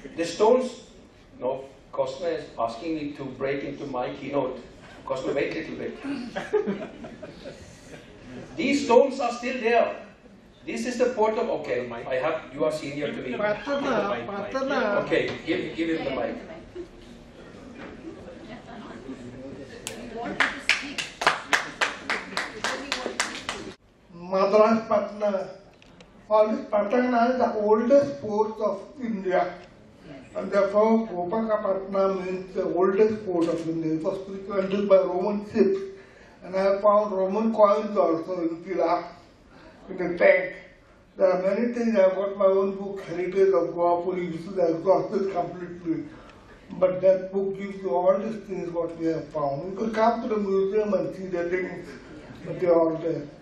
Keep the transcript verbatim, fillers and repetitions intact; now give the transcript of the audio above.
The stones, no, Cosme is asking me to break into my keynote. Cosme, wait a little bit. These stones are still there. This is the port of, okay, I have, you are senior to me. Okay, give, give him the mic. Madras Patna. All this Patna is the oldest port of India. And therefore, Gopakapatnam means the oldest port of India. It was frequented by Roman ships. And I have found Roman coins also in Tila, in the tank. There are many things. I have got my own book, Heritage of Goa Police, which is exhausted completely. But that book gives you all these things what we have found. You could come to the museum and see the things, but they are all there.